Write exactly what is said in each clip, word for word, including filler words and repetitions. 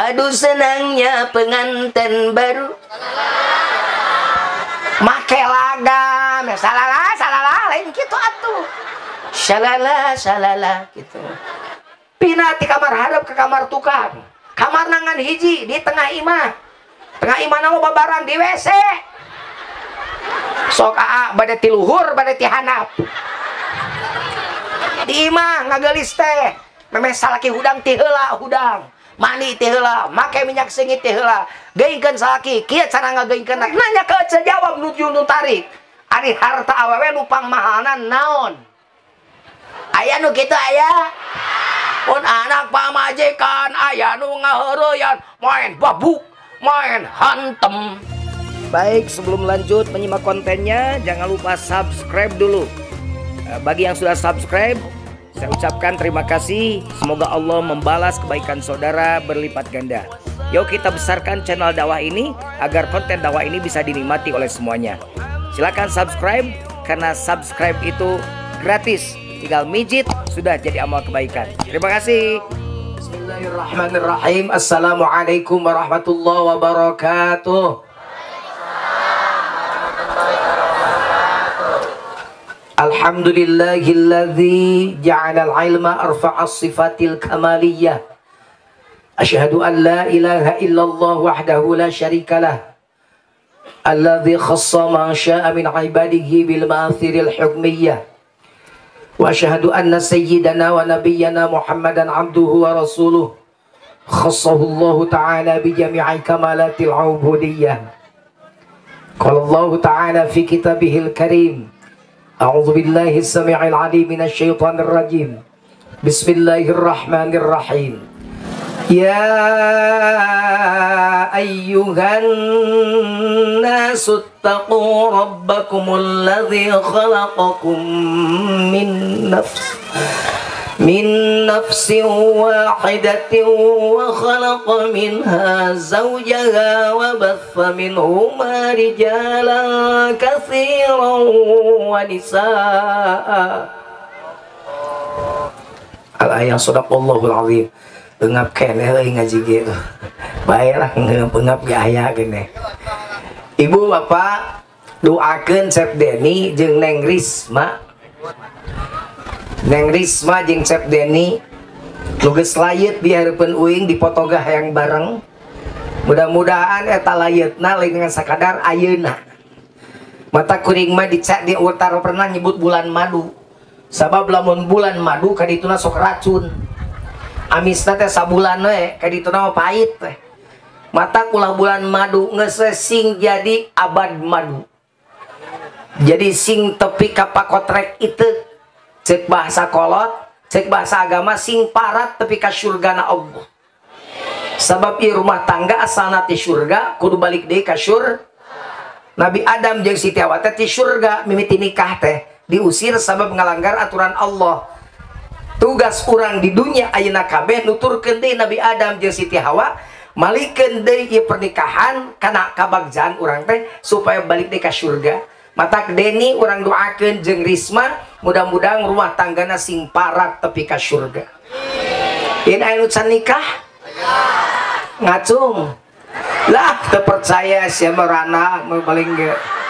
Aduh senangnya pengantin baru make lagam, salala salala lain gitu atuh. Salala salala gitu. Pindah di kamar hadap ke kamar tukang. Kamar nangan hiji di tengah imah. Tengah imah nama babaran di W C. Sok aa bade ti luhur bade ti handap. Di imah ngagelis teh. Memeh salaki hudang ti heula hudang. Mandi ti heula, make minyak sengit ti heula. Geingkeun salaki, kieu cara ngageingkeun. Nanya ke ce jawab nuju nu tarik. Ari harta awewe nu pangmahalna naon? Aya nu kitu aya. Pun anak pamajikan aya nu ngaheureyan main babuk, main hantem. Baik, sebelum lanjut menyimak kontennya, jangan lupa subscribe dulu. Bagi yang sudah subscribe, saya ucapkan terima kasih. Semoga Allah membalas kebaikan saudara berlipat ganda. Yuk kita besarkan channel dakwah ini agar konten dakwah ini bisa dinikmati oleh semuanya. Silakan subscribe karena subscribe itu gratis. Tinggal mijit sudah jadi amal kebaikan. Terima kasih. Bismillahirrahmanirrahim. Assalamualaikum warahmatullahi wabarakatuh. Alhamdulillahilladzi ja'ala al-ilma arfa'as sifatil kamaliyah. Asyhadu an la ilaha illallah wahdahu la syarikalah. Alladzi khassa ma syaa min ibadihi bil ma'athiril hukmiyyah. Wa asyhadu anna sayyidana wa nabiyyana Muhammadan abduhu wa rasuluh. Khassahu Allah ta'ala bi jami'i kamalatil ubudiyyah. Qala Allah ta'ala fi kitabihil karim. A'udzu billahi as-sami'il 'alim minasy syaithanir rajim. Bismillahirrahmanirrahim. Ya ayyuhan nasu taqu rabbakumul ladzi khalaqakum min nafs min nafsin wahidatin wa khalaqa minha zawjaha wa batha minhuma rijalan katsiran wa nisaa. Al-ayat sadaqallahul azim. Pengap kene euy ngaji gitu. Baiklah pengap gaya gini. Ibu bapak doakeun Chef Denny jeung Neng Risma. Neng Risma jeung Chef Denny nu geus layeut di hareupeun uing dipotogah hayang bareng. Mudah-mudahan eta layeutna lain dengan sakadar ayeuna. Mata kuring mah dicak di utara pernah nyebut bulan madu. Sabab lamun bulan madu kadituna sok racun. Amisna teh sabulan we kadituna mah pahit teh. Mata kulah bulan madu geus sing jadi abad madu. Jadi sing tepi ka pakotrek itu cek bahasa kolot, cek bahasa agama sing parat tepi ka surgana Allah. Sabab ieu rumah tangga asalna ti surga kudu balik deui ka syurga. Nabi Adam jeung Siti Hawa teh ti surga mimiti nikah teh diusir sabab ngalanggar aturan Allah. Tugas orang di dunia ayeuna kabeh nuturkeun deui Nabi Adam jeung Siti Hawa malikeun deui ieu pernikahan kana kabagjaan urang teh supaya balik deui ka surga. Matak Denny urang doakeun jeung Risma mudah-mudahan rumah tanggana sing parat tepi ka surga. Yen aya nu can nikah? Ngacung. Lah teu percaya sia marana paling ge.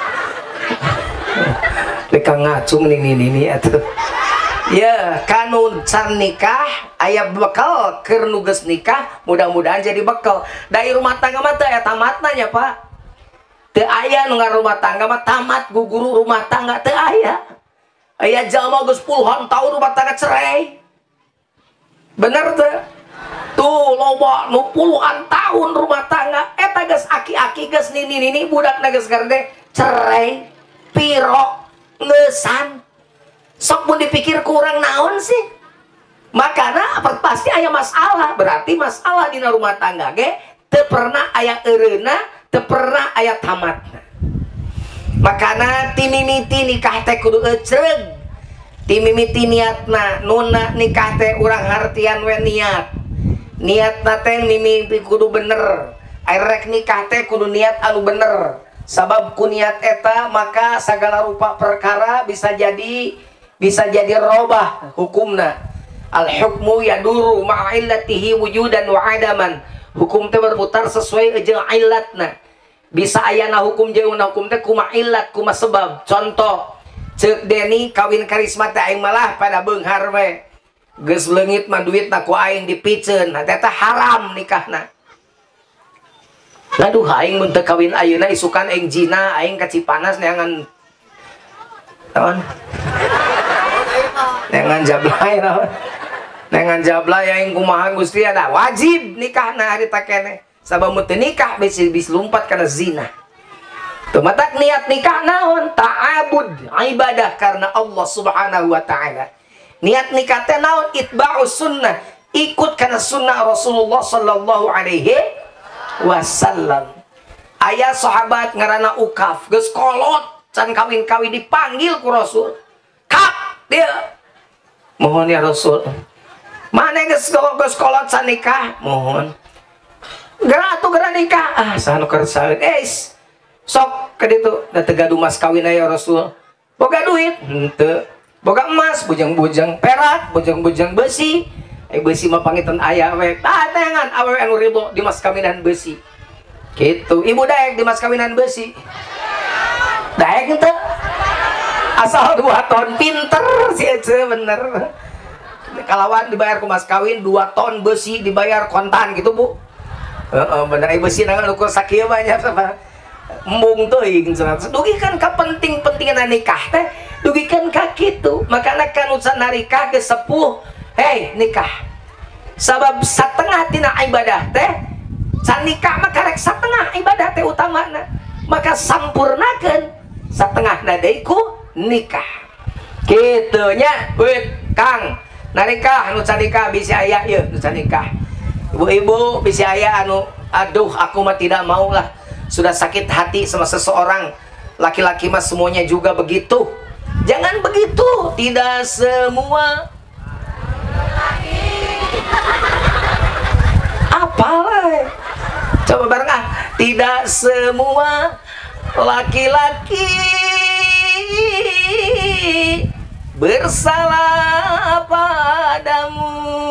Leka ngacung nini-nini atuh. Ya, kanun can nikah aya bekal keur nu geus nikah mudah-mudahan jadi bekal. Dari rumah tangga mah teu aya tamatna nya, Pak. Teu aya nu rumah tangga mah tamat guguru rumah tangga teu aya. Aya jalma geus puluhan tahun rumah tangga cerai. Bener teu? Tuh loba nu puluhan tahun rumah tangga eta geus aki-aki geus nini-nini budakna geus gerde cerai, pirok, ngeusan. Sok pun dipikir kurang naon sih. Makana pasti aya masalah. Berarti masalah di rumah tangga ge teu pernah aya eureuna, teu pernah aya tamatna. Makana ti mimiti nikah teh kudu ecreug. Ti mimiti niatna nuna nikah teh urang hartian we niat. Niatna teh mimiti kudu bener. Airek nikah teh kudu niat anu bener. Sabab ku niat eta maka segala rupa perkara bisa jadi bisa jadi robah hukumna. Al hukmu yaduru ma'illatihi wujudan wa adaman hukum teh berputar sesuai jeung ilatna. Bisa ayana hukum jeung hukum teh kumaha ilat kumaha sebab. Contoh ceuk Deni kawin karisma teh aing malah pada beunghar we geus leungit mah duitna ku aing dipikeun eta teh haram nikahna. Laduh aing mun teu kawin ayeuna isukan aing jina aing ka Cipanas neangan naon neangan jablay naon neangan jablay aing kumaha Gusti ada wajib nikahna harita keneh sabab mun teu nikah bisa bisa lompat kana zina. Tuh matak niat nikah naon ta'abud ibadah karena Allah Subhanahu wa taala. Niat nikah teh naon itba'us sunnah, ikut kana sunnah Rasulullah sallallahu alaihi wasallam. Aya sahabat ngaranna Ukaf geus kolot can kawin-kawin dipanggil ku Rasul. Kap dia. Mohon ya Rasul. Mana geus geus kolot can nikah? Mohon. Geura atuh geura nikah. Ah sanu keur sawit. Eh sok ke ditu da teu gaduh mas kawin aya Rasul. Boga duit? Henteu. Boga emas, bujang-bujang perak, bujang-bujang besi. Eh besi mah pangitan aya we. Ah tengan awewe anu ridho di mas kawinan besi. Gitu. Ibu daek di mas kawinan besi. Daek henteu. Asal dua ton pinter si Ece bener. Kalawan dibayar ku mas kawin dua ton besi dibayar kontan gitu, Bu. Heeh, bener ai besi nangan ukur sakieu banyak sama. Embung teuing dugikan ka penting-pentingan nikah teh dugikan ka kitu makana kan usaha nikah ke sepuh hei nikah sabab satengah tina ibadah teh can nikah mah karek satengah ibadah teh utamana maka sampurnakeun satengah na deui ku nikah kitu nya weuh Kang narikah anu can nikah bisi aya ieu nu can nikah ibu-ibu bisi aya anu aduh aku mah tidak mau lah sudah sakit hati sama seseorang. Laki-laki mah semuanya juga begitu. Jangan begitu. Tidak semua apalah. Coba bareng ah. Tidak semua laki-laki bersalah padamu.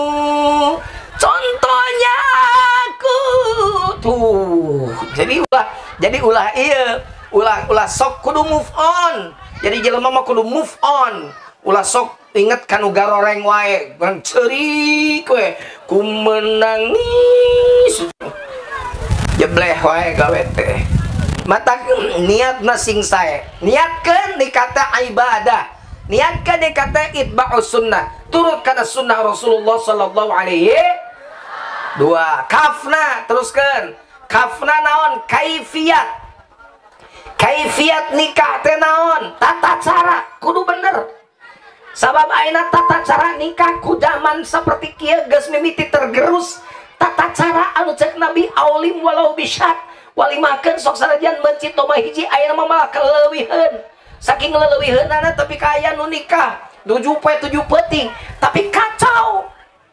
Contohnya aku tuh. Jadi ulah, jadi ulah iya, ulah ulah sok kudu move on. Jadi jelema mah kudu move on. Ulah sok inget kanu garoreng wae, kan ceurik we, ku menangis. Jebleh wae gawe teh. Mata niatna sing sae. Niatkeun dikata ibadah. Niatkeun dikata itba'us sunnah. Turut kana sunnah Rasulullah sallallahu alaihi dua kafna teruskan kafna naon kaifiat kaifiat nikah teh naon tata cara kudu bener sabab ayeuna tata cara nikah ku zaman seperti kieu geus mimiti tergerus tata cara anu ceuk Nabi aulim walau bisyat walimakeun sok sanajan mencit mah hiji ayeuna mah malah keleuwiheun saking leuwiheunana tapi ka aya nu nikah tujuh pe tujuh peuting tapi kacau.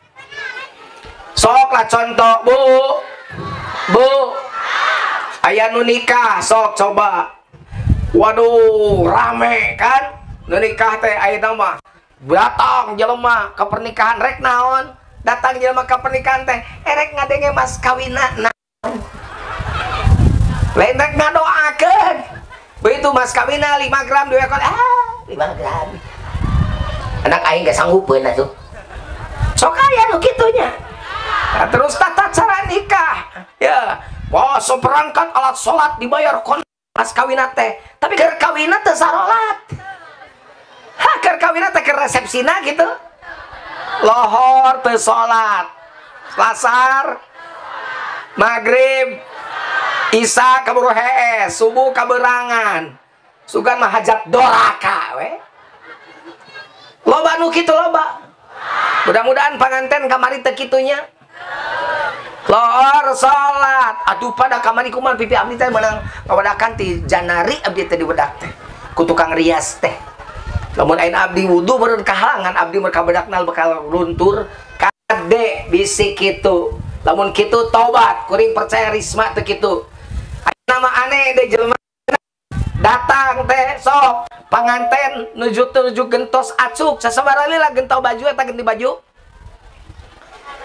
Sok lah contoh Bu Bu aya nu nikah sok coba waduh rame kan nu nikah teh ayeuna mah datang jelema ke pernikahan rek naon datang jelema ke pernikahan teh erek ngadenge mas kawina naon lain rek ngadoakeun begitu mas kawina lima gram dua ekor ah lima gram anak aing gak sanggupeun atuh sok aya nu kitunya. Nah, terus tata cara nikah ya poso perangkat alat sholat dibayar kon pas kawinna teh tapi keur kawinna teu sarolat ha keur kawinna teh keur resepsina gitu lohor teu sholat lasar maghrib isya kaburu hees subuh kaberangan sugan mah hajat doraka we loba nu kitu loba mudah-mudahan panganten kamari teu kitunya lohor salat aduh pada kamari kumaha pipi abdi teh meunang ngawadakan ti janari abdi teh diwedak teh ku tukang rias teh lamun ayeuna abdi wudu beureun kahalangan abdi meureun kabedakna bakal luntur kade bisi kitu lamun kitu tobat kuring percaya risma teh kitu ayeuna mah aneh deh jelema datang teh sok panganten nuju nuju gentos acuk sasabarali lah gentau baju eta ganti baju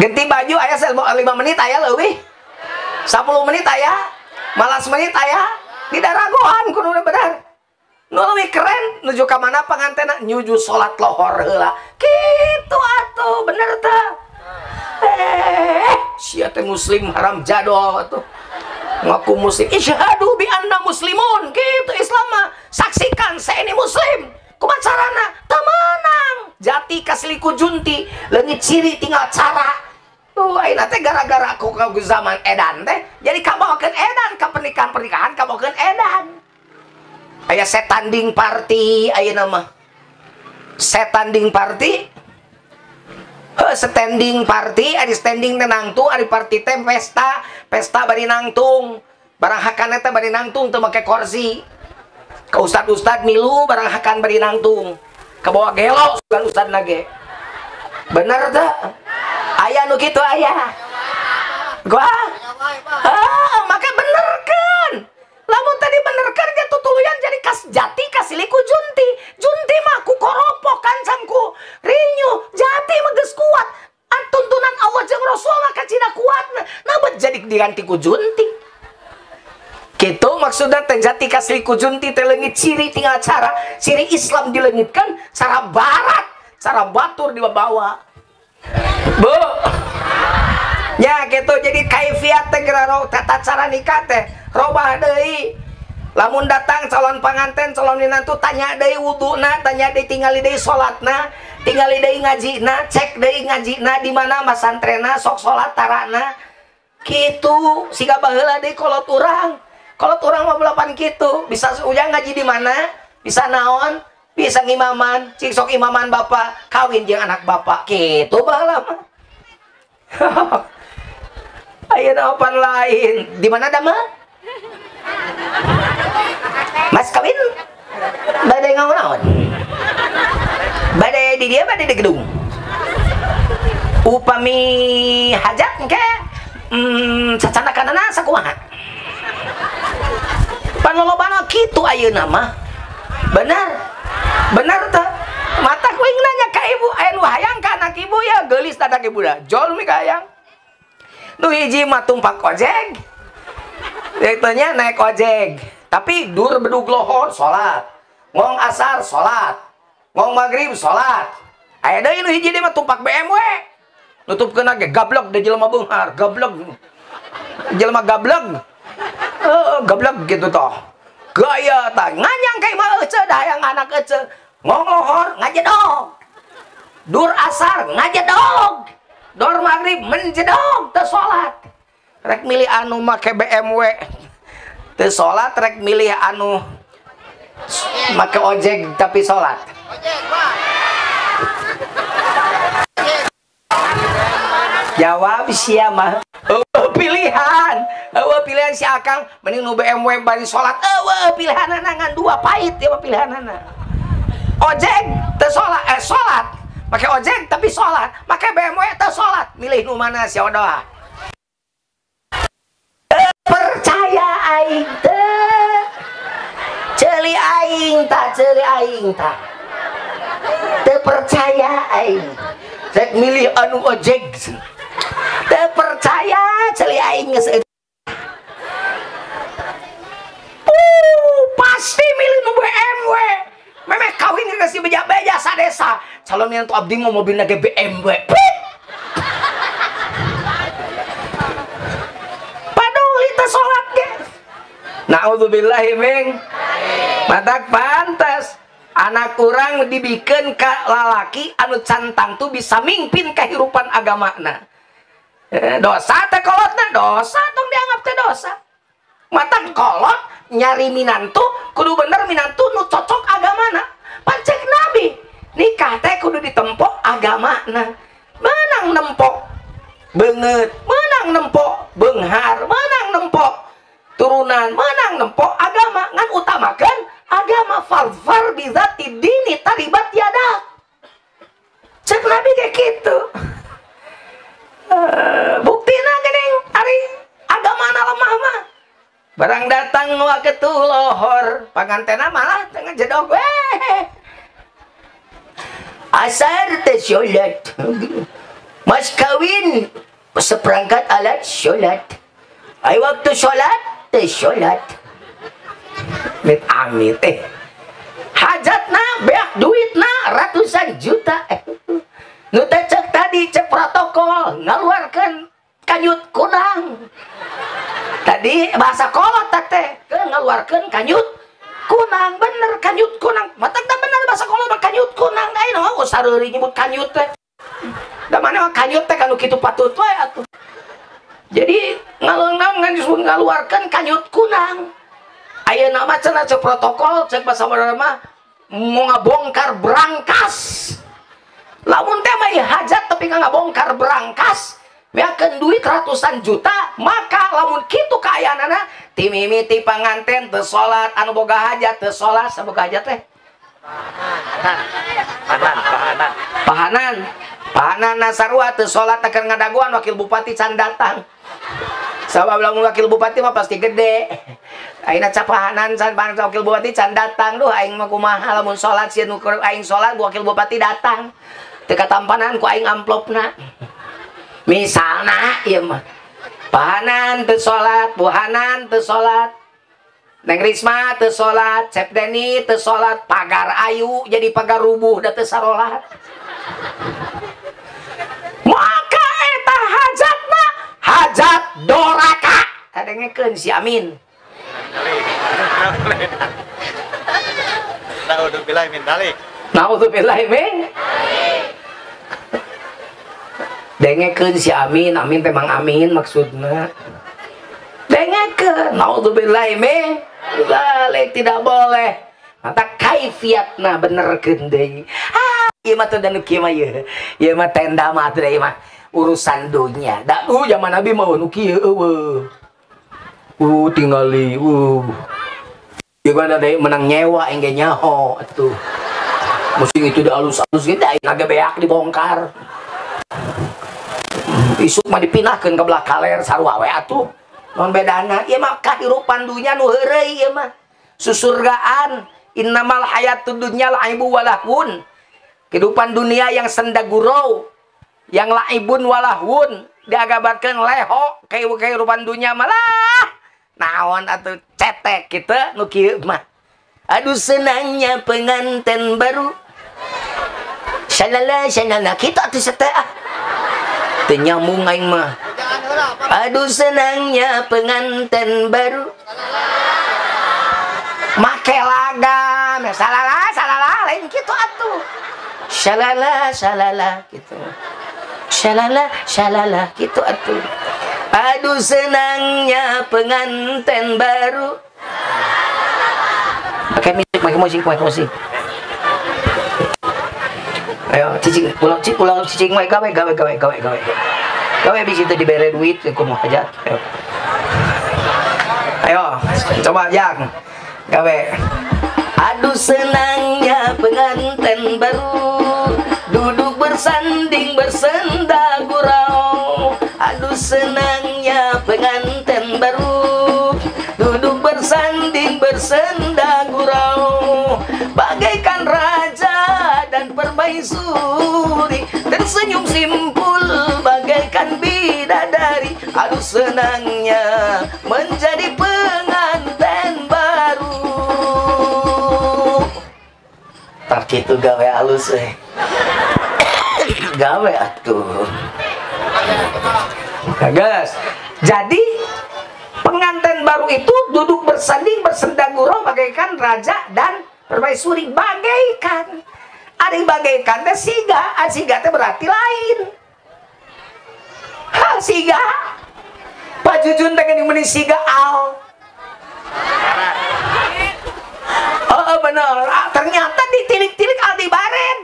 Ganti baju aya lima menit aya leuwih. sepuluh menit aya. Malas menit aya. Di daragohan kudu bener. Nu leuwih keren nuju ka mana pangantena nyuju salat lohor heula. Kitu atuh bener teh. Eh, sia teh muslim haram jadol atuh. Ngaku muslim, isyhadu bi anna muslimun. Gitu Islam mah. Saksikan saya ini muslim. Kumaha carana? Teu meunang. Jati kasliku junti, leungit ciri tinggal cara. Tuh, ayeuna teh gara-gara aku ka zaman edan teh, jadi kabawakeun edan ka pernikahan-pernikahan kabawakeun edan. Aya setanding party ayeuna mah. Setanding party. Heuh, standing party, ari standing teh nangtung, ari party teh pesta, pesta bari nangtung. Barang hakana teh bari nangtung teu make kursi. Ka ustad-ustad milu barang hakan bari nangtung. Ka bawa gelo sugan ustadna ge. Bener teh? Aya nu kitu aya. Gua? Ah, maka benerkeun. Lamun tadi benerkeun ge tutuluyan jadi kas jati kasiliku junti. Junti mah ku koropok kancangku. Rinyu, jati mah geus kuat. An tuntunan Allah jeung Rasul mah kacina kuatna. Nabat jadi diganti ku junti. Gitu maksudnya teh jati kasiliku junti teh leungit ciri tinggal cara. Ciri Islam dileungitkeun, cara barat, cara batur dibawa. Bu. Ya gitu jadi kaifiat teh geura tata cara nikah teh robah deui. Lamun datang calon panganten calon minantu tanya deui wuduna, tanya deui tingali deui salatna, tingali deui ngajina, cek deui ngajina di mana masantrena sok salat tarana. Kitu siga baheula deui kolot urang. Kolot urang mah belapan kitu, bisa ujang ngaji di mana? Bisa naon? Bisa ngimaman, cik sok imaman bapak, kawin jeung anak bapak. Kitu baheula mah. Ayeuna opan lain. Di mana dama? Mas kawin? Bade ngaon-naon? Bade di dia bade di gedung. Upami hajat engke hmm cacana kanana sakumaha? Panolobana kitu ayeuna mah. Benar. Benar teh. Mata kuing nanya ka ibu, aya nu hayang ka anak ibu ya geulis dadak ibu da. Jol mi ka hayang. Nu hiji mah tumpak ojek. Ditanya naik ojek, tapi dur bedug lohor salat. Ngong asar salat. Ngong maghrib salat. Aya deui nu hiji dia mah tumpak B M W. Nutupkeun ge gablog da jelema beunghar, gablog. Jelema gablog. Heeh, gablog gitu toh. Gaya tah nganyang ka imah euceud hayang anak euceud. Ngong lohor ngajedog. Dur asar ngajedog. Dor maghrib menjedog teu salat. Rek milih anu make B M W teu salat, rek milih anu make ojek tapi salat. Jawab sia mah eueuh pilihan. Eueuh pilihan si Akang mending nu B M W bari salat. Eueuh pilihanana ngan dua pahit ya pilihanana. Ojek teu salat eh salat. Pakai ojek tapi sholat, pakai B M W teu sholat, milih nu mana si odoa? Percaya aing teh, ceuli aing ta, ceuli aing ta, teu percaya aing, rek milih anu ojek, teu percaya ceuli aing geus. Uh, pasti milih nu B M W. Memeh kawin ke si beja-beja sadesa. Calon yang tuh abdi mau mobilnya ke B M W. Padahal itu sholat ge. Naudzubillahi min. Matak pantas. Anak kurang dibikin ke lalaki anu cantang tuh bisa mimpin kehidupan agamana. Eh, dosa teh kolotna dosa tong dianggap teh dosa. Matak kolot nyari minantu kudu bener minantu nu cocok agamana. Pancek nabi nikah teh kudu ditempok agamana. Menang nempok beungeut, menang nempok beunghar, menang nempok turunan, menang nempok agama. Ngan utamakeun agama. Farfar bizati dini taribat yadak. Cek nabi kayak gitu. Uh, buktina geuning ari agamana lemah mah. Barang datang waktu lohor pangantena malah tengah jedog weh asar teh sholat mas kawin seperangkat alat sholat. Ay waktu sholat teh sholat. Mit amit eh hajatna beak duitna ratusan juta eh. Nu teh cek tadi cek protokol ngaluarkeun kanyut kunang. Tadi bahasa kolot teh ngaluarkeun kanyut kunang, bener kanyut kunang. Matak teh bener bahasa kolot mah kanyut kunang. Ai naon sareuri nyebut kanyut teh. Da mana kanyut teh kanu kitu patut wae atuh. Jadi ngalungan ngaluarkeun kanyut kunang. Ayeuna mah cenah cek protokol cek bahasa modern mah mau ngabongkar berangkas. Lamun teh mah hajat tapi ngabongkar berangkas meakeun duit ratusan juta, maka lamun kitu kaayaanana ti mimiti panganten teu salat anu boga hajat teu salat saboga hajat teh pahanan pahanan pahanan pahanan nasarua teu salat akan ngadaguan wakil bupati can datang. Sabab lamun wakil bupati mah pasti gede. Ayeuna capahanan can wakil bupati can datang. Duh aing mah kumaha lamun salat sieun ukur aing salat wakil bupati datang. Teu katampanan ku aing amplopna. Misalna ieu mah pahanan teu salat, buhanan teu salat. Neng Risma teu salat, Cep Deni teu salat, pagar ayu jadi pagar rubuh da teu sarolat. Maka eta hajatna hajat doraka. Adengekeun si Amin. Naudzubillahi min dzalik. Naudzubillahi min dengekeun si Amin. Amin memang Amin maksudna. Dengekeun naudzubillahi min dzalik, tidak boleh. Mata kaifiatna benerkeun deui. Ah, ieu mah teh da nu kieu mah ieu. Ieu mah tenda mah teh ieu mah urusan dunia. Da uh zaman Nabi mah nu kieu eueuh. Uh tingali uh. Ieu mah da menang nyewa engge nyaho atuh. Musim itu da alus-alus ge da naga beak dibongkar. Isuk mah dipinahkeun ka belah kaler sarua we atuh. Non bedana ieu mah kahirupan dunya nu heureuy ieu mah. Susurgaan innamal hayatud dunya laibu walahun. Kehidupan dunia yang senda gurau, yang laibun walahun, diagabarkeun leho kehidupan dunya malah naon atuh cetek kitu nu kieu mah. Aduh senangnya pengantin baru. Shalala shalala kitu atuh seteh ah. Teu nyambung aing mah. Aduh senangnya pengantin baru. Make lagam, salala salala lain kitu atuh. Shalala shalala gitu. Shalala shalala gitu atuh. Aduh senangnya pengantin baru. Pakai musik, pakai musik, pakai musik. Ayo cicing pulang cicing pulang cicing wae gawe gawe gawe gawe gawe. Gawe bisa teu dibere duit kumaha hajat. Ayo. Ayo coba yang gawe. Aduh senangnya pengantin baru duduk bersanding bersenda gurau. Aduh senangnya pengantin baru duduk bersanding bersenda gurau. Bagaikan raja dan permaisuri tersenyum simpul bagaikan bidadari. Aduh senangnya menjadi pengantin baru. Tak gitu gawe halus eh. Gawe atuh. Gagas. Jadi pengantin baru itu duduk bersanding bersenda gurau bagaikan raja dan permaisuri. Bagaikan ada bagaikan teh siga, siga teh berarti lain. Ha siga Pak Jujun teh geuning meuni siga al. Oh benar, ah, ternyata ditilik-tilik Aldi Baren.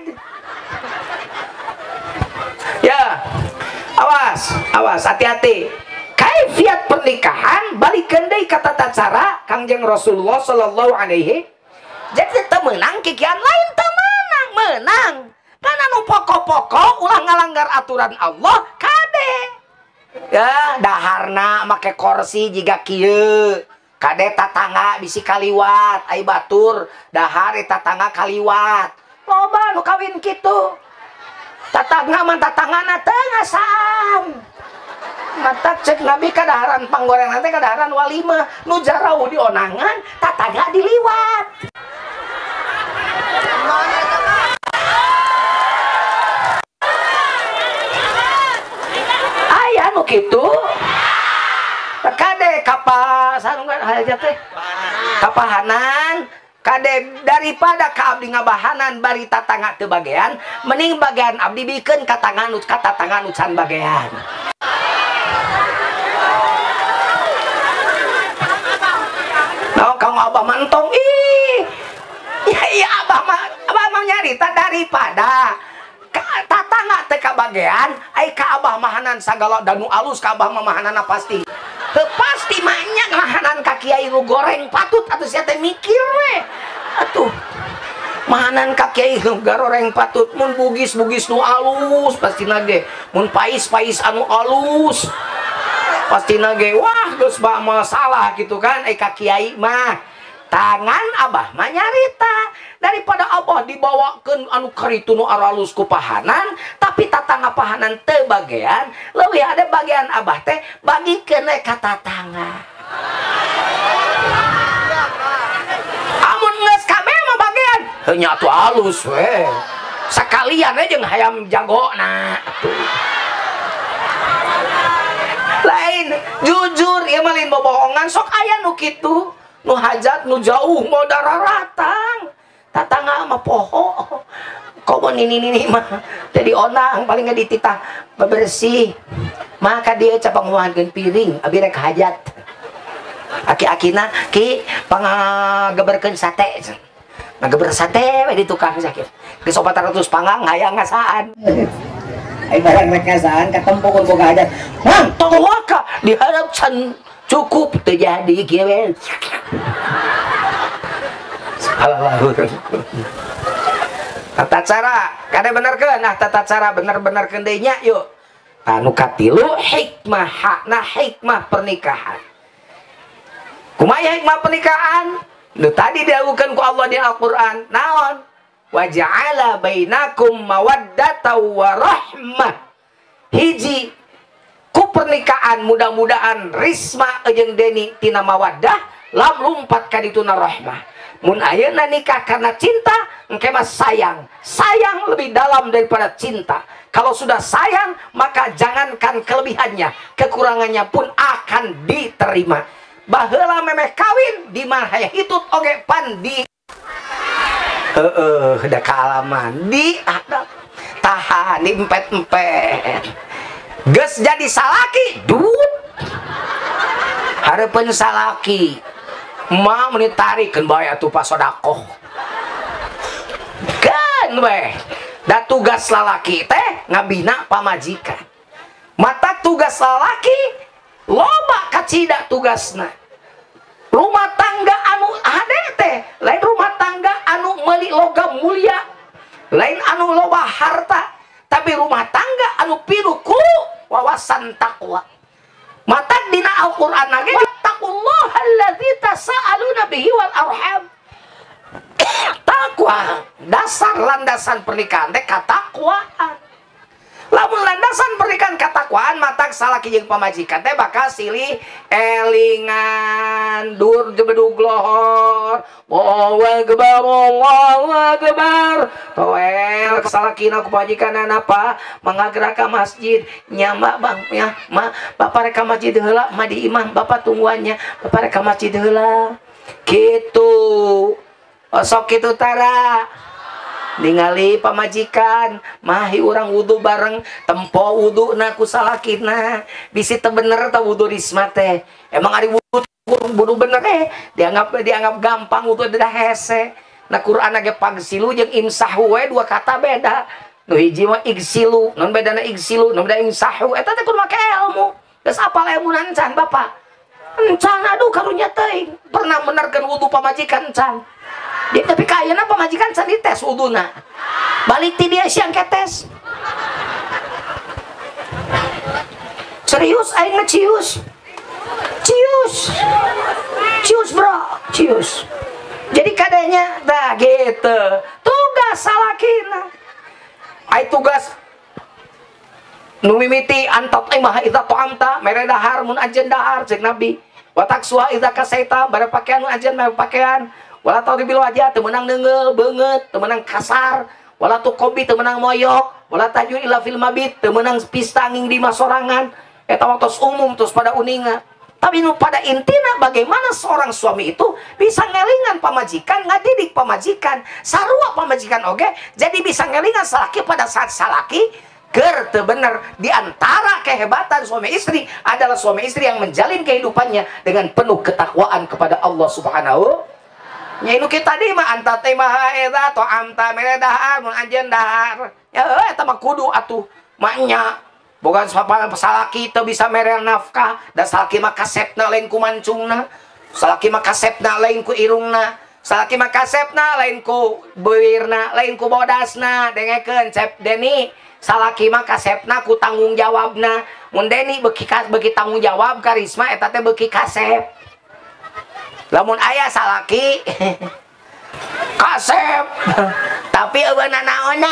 Ya, awas, awas, hati-hati. Kaifiat pernikahan balikeun deui ka tata cara Kangjeng Rasulullah sallallahu alaihi. Jadi teu meunang kikian lain teu meunang, meunang. Kan anu pokok-pokok ulah ngalanggar aturan Allah kade. Ya, daharna make kursi jiga kieu. Kade tatangga bisi kaliwat, ai batur dahar eta tatangga kaliwat. Loba nu kawin kitu. tatangga man tatangana teu ngasaan. Mata cek Nabi kadaharan panggorengan teh kadaharan walimah nu jarau dionangan tatangga diliwat. Aya nu kitu. Kade kapal sarunggan haja teh. Kapahanan kade daripada ka abdi ngabahanan bari tatangga teu bagean mending bagean abdi bikeun ka tangan ka tatangan ucan bagean. Nah, kang abah mantong ih. Ya iya abah mah abah mah nyarita daripada ka tatangga teh ka bagean ai ka abah mahanan sagala danu alus ka abah mah mahanana pasti. Teu pasti mahnya mahanan ka kiai nu goreng patut atuh sia teh mikir we. Atuh. Mahanan ka kiai nu goreng patut mun bugis-bugis nu alus pastina ge. Mun pais-pais anu alus pastina ge wah geus ba masalah gitu kan ai ka kiai mah. Tangan abah mah nyarita daripada abah dibawakeun anu karitu nu aralus ku pahanan tapi tatangga pahanan teu bagean leuwih ada bagian abah teh bagikeun we ka tatangga. Amun geus kabeh mah bagean heuh nya atuh alus we sakalian we jeung hayam jagona atuh. Lain jujur ieu mah lain bobohongan sok aya nu kitu. Nu hajat nu jauh mau dararatang tatangga mah poho komo nini nini mah jadi onang paling nggak dititah bebersih maka dia capang nguahankeun piring abi rek hajat aki-akina ki pangageberkeun sate ngageber sate we di tukang sakit geus opat ratus panggang hayang ngasaan ai barang rek ngasaan katempo kun boga hajat mang tong waka diharap can cukup terjadi kieu. Tata cara kada benerkeun nah tata cara bener-benerkeun deui nya yuk. Anu katilu hikmah hakna hikmah pernikahan. Kumaha hikmah pernikahan? Nu tadi diawukeun ku Allah di Al-Qur'an. Naon? Wa ja'ala bainakum mawaddatan wa rahmah. Hiji ku pernikahan mudah-mudahan Risma jeung Deni tina mawaddah lam lumpat ka dituna rahmah. Mun ayeuna nikah karena cinta engke mah sayang. Sayang lebih dalam daripada cinta. Kalau sudah sayang maka jangankan kelebihannya, kekurangannya pun akan diterima. Baheula memeh kawin di mana hayang hitut oge pan di heeh da kaalaman di ada tahan di empet-empet. Geus jadi salaki duit hareupeun salaki mah meuni tarikeun bae atuh pasodakoh kan we da tugas lalaki teh ngabina pamajikan mata tugas lalaki loba kacida tugasna rumah tangga anu hade teh lain rumah tangga anu meuli logam mulia lain anu loba harta tapi rumah tangga anu pinuh ku wawasan takwa. Mata dina Al-Qur'an lagi wattaqullaha allazi tasaaluna bihi wal arham. Takwa dasar landasan pernikahan teh katakwaan. Lamun landasan pernikahan katakwaan matak salaki jeung pamajikan teh bakal silih elingan dur jebedug lohor Allahu akbar Allahu akbar toel salakina ku pamajikan apa mangagerak ka masjid nyama bang ya ma bapak rek ka masjid heula madi imam bapak tungguannya bapak rek ka masjid heula kitu sok kitu tara ningali pamajikan mahi urang wudu bareng tempo wudu na ku salakina bisi teu bener teh wudu Risma teh emang ari wudu wudu bener eh dianggap dianggap gampang wudu dah hese na Quran ge pagsilu jeung imsahu we dua kata beda nu hiji mah igsilu non bedana igsilu non beda imsahu eta teh kudu make ilmu geus apal ilmu encan bapak encan aduh karunya teuing pernah benerkeun wudu pamajikan encan. Dia tapi kayaknya pamajikan can dites wuduna balik ti dia siang ketes serius aing ngecius cius cius bro cius jadi kadanya dah gitu tugas salakina ai tugas nu mimiti antat imah idza ta'amta mere dahar mun anjeun dahar ceuk Nabi wa taksuha idza kasaita bare pakaian mun anjeun mere pakaian wala tadribil wajah teu meunang neungeul beungeut teu meunang kasar wala tuqobi teu meunang moyok wala tajur ila fil mabit teu meunang pista angin di masorangan eta waktos umum terus pada uninga. Tapi nu pada intina bagaimana seorang suami itu bisa ngelingan pamajikan, ngadidik pamajikan, sarua pamajikan oge, jadi bisa ngelingan salaki pada saat salaki ger teu bener. Di antara kehebatan suami istri adalah suami istri yang menjalin kehidupannya dengan penuh ketakwaan kepada Allah Subhanahu. Nya nu kita di mah anta teh mah eta to amta mere dahar mun anjeun dahar. Ya eta mah kudu atuh maknya. Bukan sopan salaki teu bisa mere nafkah, da salaki mah kasepna lain ku mancungna, salaki mah kasepna lain ku irungna, salaki mah kasepna lain ku beuirna, lain ku bodasna. Dengekeun Cep Deni, salaki mah kasepna ku tanggung jawabna. Mun Deni beuki beuki tanggung jawab ka Risma eta teh beuki kasep. Lamun aya salaki kasep tapi eueuna naonna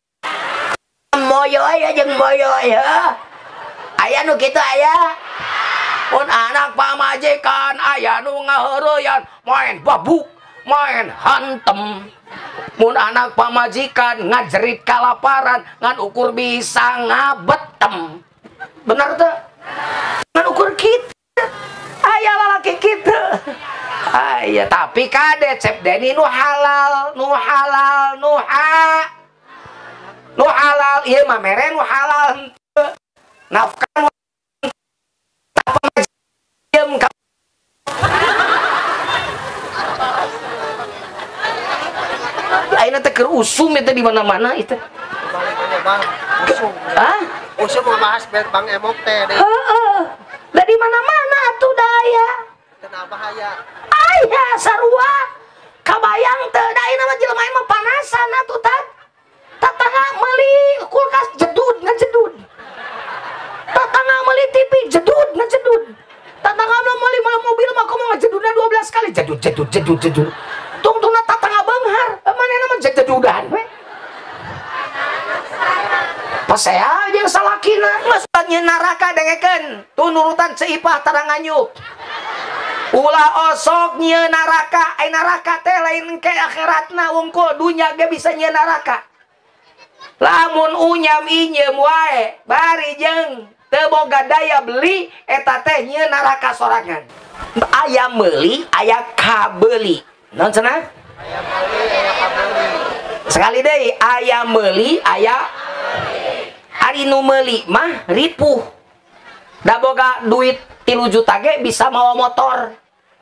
moyo aya jeung moyo ya. Aya nu kitu aya. Mun anak pamajikan aya nu ngaheureyan main babuk, main hantem. Mun anak pamajikan ngajerit kalaparan ngan ukur bisa ngabetem. Bener teu? Ngan ukur kitu. Aya lalaki kitu. Aya tapi kade Cep Deni nu halal, nu halal, nu ha nu halal ieu mah mere nu halal nafkah pamajikan ka ayeuna teh keur usum eta di mana-mana itu Bang usum ah usum ngebahas Bang Emok teh heeh da di mana-mana atuh daya teu bahaya aya sarua kabayang teu da ayeuna mah jelema mah panasan atuh tah tatangga meuli kulkas jedud ngajedud tatangga meuli T V jedud ngajedud tatangga meuli mobil mah komo ngajedudna dua belas kali jedud jedud jedud jedud tungtungna tatangga beunghar manehna mah jedudan we pasea jeung salakina geus nyeun naraka dengekeun tu nurutan seipah tarang nganyuk ulah osok nyeun naraka ai naraka teh lain ke akhiratna wungkul dunya ge bisa nyeun naraka. Lamun unyam inyem wae bari jeung teu boga daya beli eta teh nyeun naraka sorangan. Aya meuli aya kabeuli. Naon cenah? aya meuli aya kabeuli. Sekali deui aya meuli aya ari nu meuli mah ripuh. Da boga duit tilu juta ge bisa mawa motor.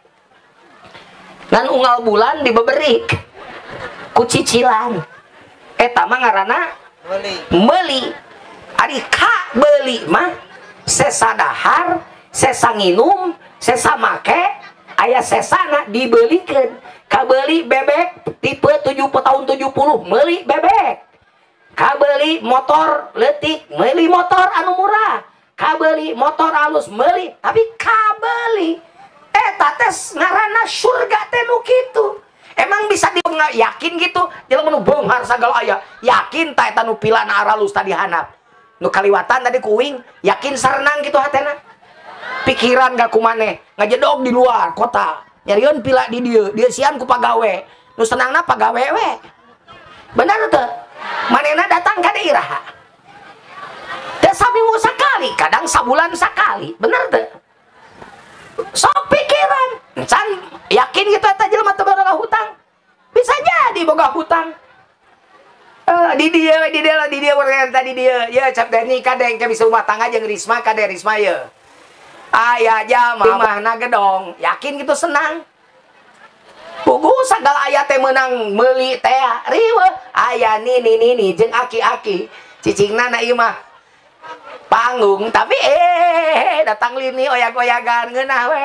Dan unggal bulan dibeberik ku cicilan. Eta mah ngaranna Meuli. meuli. Ari ka beuli mah sesa dahar, sesa nginum, sesa make, aya sesana dibeulikeun. Kabeuli bebek tipe tujuh puluh tahun tujuh puluh meuli bebek. Kabeuli motor leutik meuli motor anu murah. Kabeuli motor alus meuli, tapi kabeuli eta teh ngaranna surga teh nu kitu. Emang bisa di yakin gitu jelema nu beunghar sagala aya yakin ta eta nu pilana aralus tadi hanap nu kaliwatan tadi kuing yakin sarenang gitu hatena pikiran gak kumaneh ngajedog di luar kota nyarieun pila di dieu dieu sian ku pagawe nu senangna pagawe we bener teu manehna datang ka daerah teu saminggu sakali kadang sabulan sakali bener teu sok pikiran encan yakin gitu eta jelema teu boga hutang bisa jadi boga hutang uh, di dia di dia di dia urang tadi dia ya Cap Deni kadeng ke bisa rumah tangga jeung Risma kade Risma ye aya jamahna gedong yakin gitu senang pugu sagala aya teh meunang meuli teh riweuh aya nini nini jeung aki-aki cicingna na ieu mah panggung tapi eh datang lini oyag-oyagan ngeunah we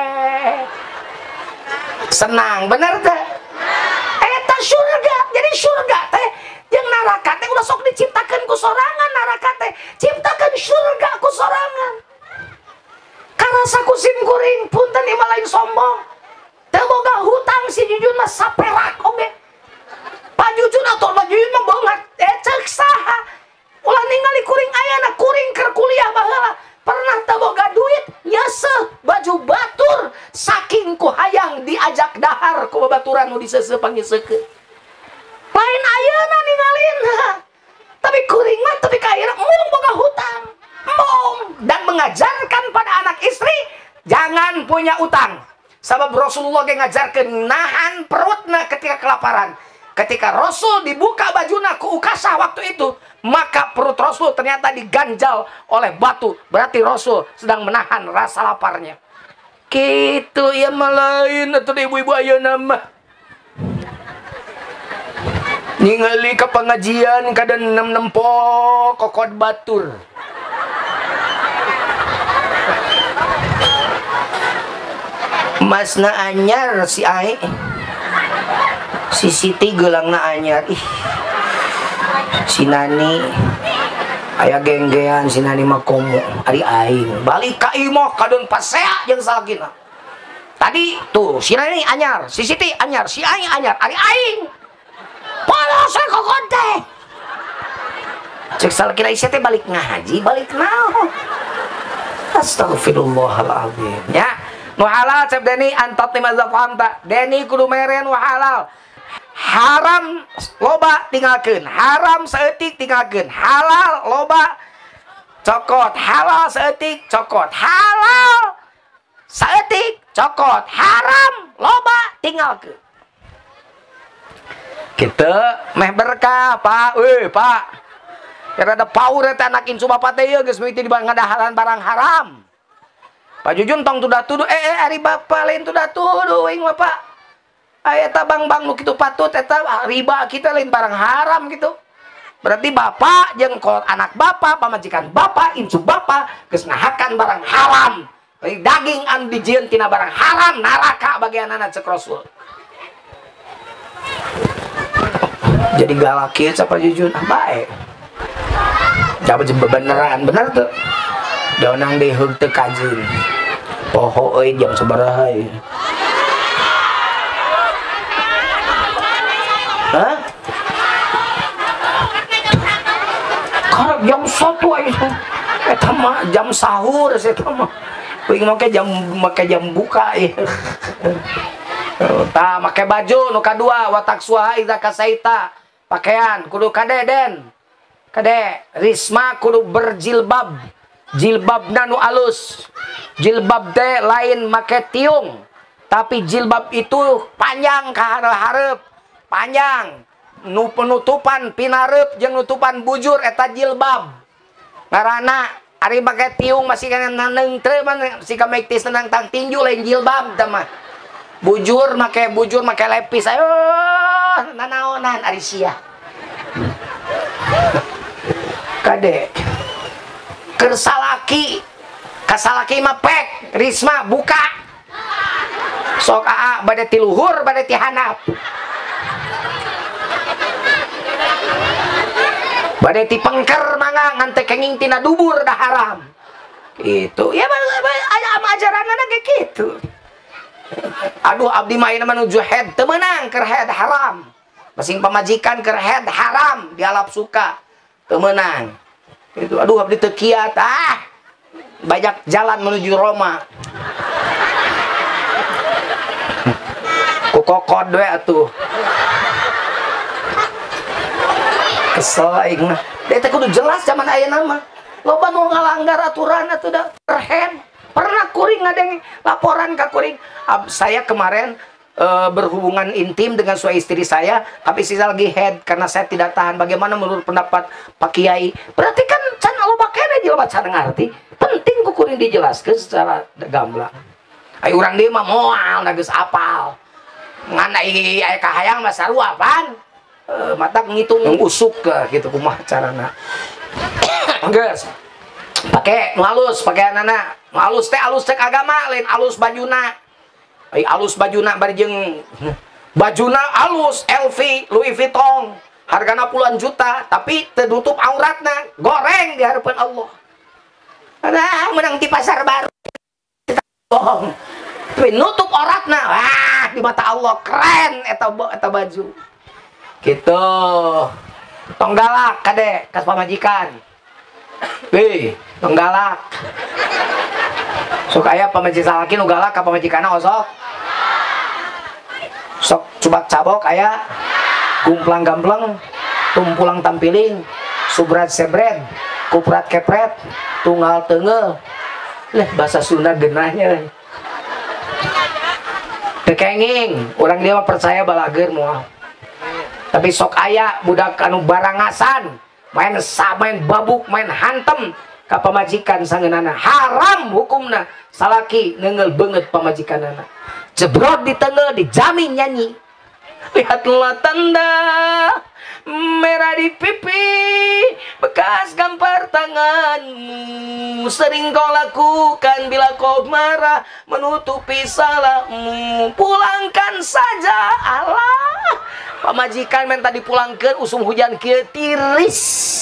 senang bener teh eta surga jadi surga teh jeung neraka teh udah sok diciptakeun ku sorangan neraka teh ciptakeun surga ku sorangan karasa ku sim kuring punten ieu lain sombong teu boga hutang si Jujun mah saperak oge Pak Jujun atuh Pak Jujun mah beungat eh ceuk saha ulah ningali kuring ayana kuring keur kuliah baheula pernah teu boga duit nyeseuh baju batur saking ku hayang diajak dahar ku babaturan nu diseuseuk pangiseukeun. Lain ayeuna ningalina. Tapi kuring mah tapi kaira mung boga hutang. Mung dan mengajarkan pada anak istri jangan punya utang. Sabab Rasulullah ge ngajarkeun nahan perutna ketika kelaparan. Ketika Rasul dibuka bajuna ku Ukasah waktu itu, maka perut Rasul ternyata diganjal oleh batu. Berarti Rasul sedang menahan rasa laparnya. Gitu ya malain atau ibu-ibu ayeuna mah. Ningali ke pengajian kada nem-nempo kokod batur. Masna anyar si Ai. Si Siti gelangna anyar. Ih. Si Nani aya genggean si Nani mah komo ari aing. Balik ka imah kadeung pasea jeung salakina. Tadi tuh si Nani anyar, si Siti anyar, si Aing anyar, ari aing. Polos we kokon teh. Cek salakina isi teh balik ngaji, balik naon. Astagfirullahaladzim. Ya. Nu halal cep Deni antat lima zafamta. Deni kudu mere nu halal. Haram loba tinggalkeun, haram saeutik tinggalkeun, halal loba cokot, halal saeutik cokot, halal saeutik cokot, haram loba tinggalkeun. Kitu meh berkah Pak, euy Pak. Kira ada paur eta anak insu bapak teh geus mimiti di ngadahalan barang haram. Pak Jujun tong tudah tuduh eh eh ari bapak lain tudah tuduh euy Bapak. Aya eta bang-bang nu kitu patut eta riba kita lain barang haram gitu. Berarti bapak jeung anak bapak, pamajikan bapak, incu bapak geus ngahakan barang haram. Daging anu dijieun tina barang haram neraka bagianana cek Rasul. Jadi galak kieu Pak Jujun ah bae. Jaba beneran bener tuh. Daunang deheug teu kajin. Poho euy jam sabaraha ieu. Hah? Karena jam satu aja, eta mah jam sahur eta mah. Kuing make jam make jam buka ya. Tah make baju nu kadua watak suha iza kasaita. Pakaian kudu kade den. Kade Risma kudu berjilbab. Jilbabna nu alus. Jilbab teh lain make tiung. Tapi jilbab itu panjang ka hareup. Panjang nu penutupan pinareup jeung nutupan bujur eta jilbab ngaranna ari make tiung masih kana naneng teu mah sika mektis nang tang tinju lain jilbab tah mah bujur make bujur make lepis ayo nanaonan ari sia kade keur salaki ka salaki mah pek Risma buka sok aa bade ti luhur bade ti handap badai ti pengker mangga ngante kenging tina dubur dah haram itu ya aya ajaranna ge kitu. Aduh abdi mah ieu menuju head teu meunang keur head haram masing pamajikan keur head haram dialap suka teu meunang itu. Aduh abdi teu kiat ah banyak jalan menuju Roma ku kokod we atuh kesel aing mah. Eta kudu jelas zaman ayeuna mah. Loba nu ngalanggar aturan atuh da perhen. Pernah kuring ngadeng laporan ka kuring. Ab, saya kemarin e, berhubungan intim dengan suami istri saya, tapi sisa lagi head karena saya tidak tahan. Bagaimana menurut pendapat Pak Kiai? Berarti kan can loba keneh jelema can ngarti. Penting ku kuring dijelaskeun secara gamblang. Ai urang dieu mah moal na geus apal. Ngan ai aya kahayang mah sarua pan. Uh, mata ngitung usuk ke gitu kumah carana geus pakai halus pakai anana halus teh halus cek agama lain halus bajuna ai halus bajuna bari jeung bajuna halus L V Louis Vuitton hargana puluhan juta tapi tertutup auratna goreng di hadapan Allah nah menang di pasar baru bohong tapi nutup auratna wah di mata Allah keren eta eta baju gitu. tong galak kade kas pamajikan. Wih, tong galak. Sok aya pamajikan salaki nu galak ka pamajikanna osok. Sok cubak cabok aya gumplang gampleng, tumpulang tampiling, subrat sebret, kuprat kepret, tunggal teungel. Leh bahasa Sunda genahnya. Tekenging, orang dia mah percaya balager moal. Tapi sok aya budak anu barangasan, main sa, main babuk, main hantem ka pamajikan sangeunana. Haram hukumna salaki neungeul beungeut pamajikanana. Jebrot di teungel dijamin nyanyi. Lihatlah tanda merah di pipi, bekas gambar tanganmu sering kau lakukan bila kau marah, menutupi salahmu. Pulangkan saja, Allah. Pamajikan minta dipulangkan, usum hujan kieu tiris.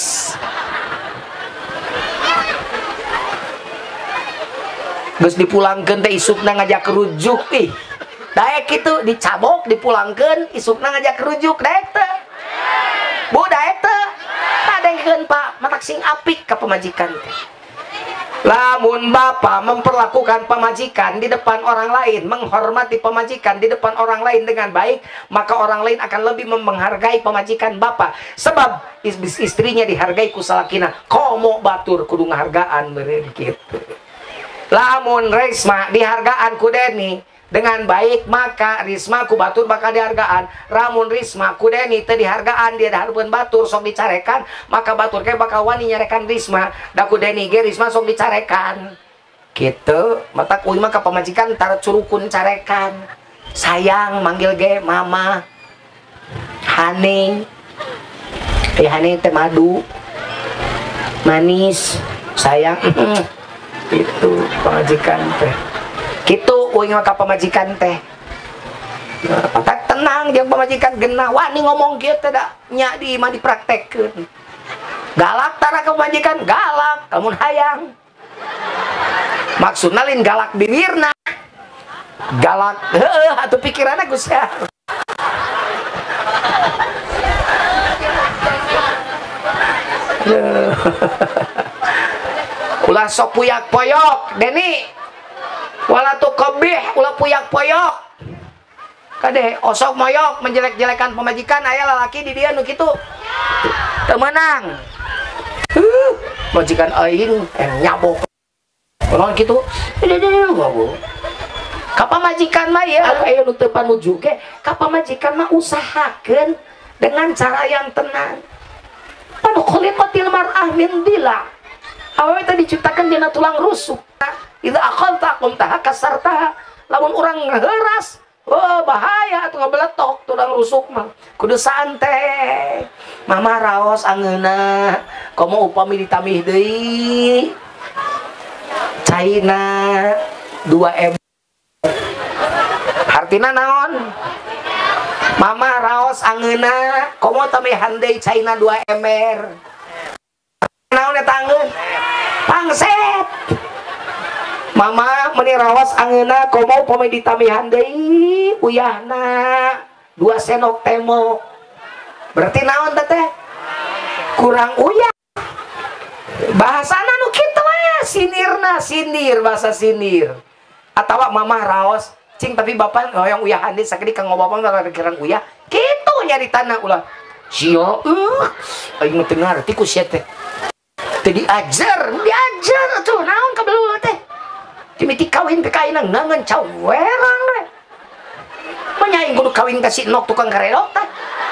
Geus dipulangkan teh isukna ngajak rujuk ih. Daek itu dicabok dipulangkan isukna ngajak rujuk daek teh. Bu daek teh. Tadengkeun Pak matak sing apik ka pamajikan teh. Lamun Bapak memperlakukan pamajikan di depan orang lain, menghormati pamajikan di depan orang lain dengan baik, maka orang lain akan lebih menghargai pamajikan Bapak. Sebab istrinya dihargai ku salakina, komo batur kudu ngahargaan meureun kitu. Lamun Risma dihargaan ku Deni dengan baik, maka Risma ku batur bakal dihargaan. Ramun Risma ku Deni teu dihargaan, dia hareupeun batur sok dicarekan, maka batur ke bakal wani nyarekan Risma. Da ku Deni ge Risma sok dicarekan. Kitu, mata kuy mah ka pamajikan tara curukun carekan. Sayang manggil ge mama. Hani. Eh Hani teh madu. Manis. Sayang. Itu pamajikan teh. Kitu uing maka pamajikan teh. Nah, tenang jeung pamajikan genah wani ngomong kieu teh da nya di mah dipraktekkeun. Galak tara ka pamajikan galak, lamun hayang. Maksudna lain galak bibirna. Galak heueuh atuh pikiranna Gusti. Ulah sok puyak poyok Deni, wala tu kebih ulah puyak poyok kade osok moyok menjelek-jelekan pemajikan. Aya lalaki di dia nu kitu teu meunang. Uh, majikan aing eh nyabok naon kitu ka pamajikan mah ya aya nu teu panuju ge ka pamajikan mah usahakeun dengan cara yang tenang. Panu khuliqatil mar'ah min dila, awewe teh diciptakan dina tulang rusuk. Idza aqalta qumtaha kasartaha. Lamun urang ngeuras, oh bahaya atuh ngabeletok tulang rusuk mah. Kudu santai. Mama raos angeuna, komo upami ditamih deui. Caina dua em. Artina naon? Mama raos angeuna, komo tamihan deui caina dua emer. Naon eta angeun? Pangset. Mama meni rawas angeuna komo pome ditamihan deui uyahna dua senok temo. Berarti naon teh? Kurang uyah. Bahasana nu kitu we, sinirna sinir, bahasa sinir. Atawa mama raos cing tapi bapak hoyong uyahan deui sakedi kang bapak mah kirang uyah. Kitu nyaritana ulah. Sia uh aing mah teu ngarti ku sia teh. Teu diajar, diajar tuh naon kabelu teh. Timiti kawin ke kainang nangan cawerang we. Menyaing kudu kawin ka si nok tukang karedok teh.